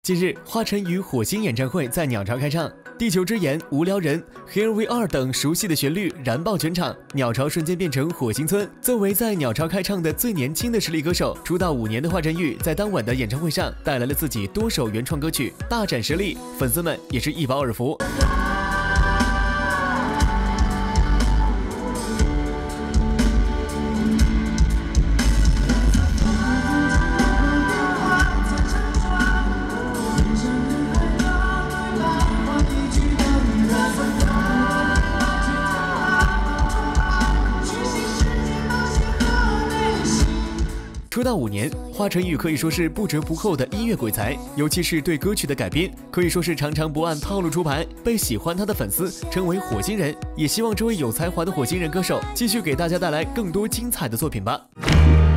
近日，华晨宇火星演唱会在鸟巢开唱，《地球之眼》《无聊人》《Here We Are》等熟悉的旋律燃爆全场，鸟巢瞬间变成火星村。作为在鸟巢开唱的最年轻的实力歌手，出道5年的华晨宇在当晚的演唱会上带来了自己多首原创歌曲，大展实力，粉丝们也是一饱耳福。出道5年，华晨宇可以说是不折不扣的音乐鬼才，尤其是对歌曲的改编，可以说是常常不按套路出牌，被喜欢他的粉丝称为火星人。也希望这位有才华的火星人歌手继续给大家带来更多精彩的作品吧。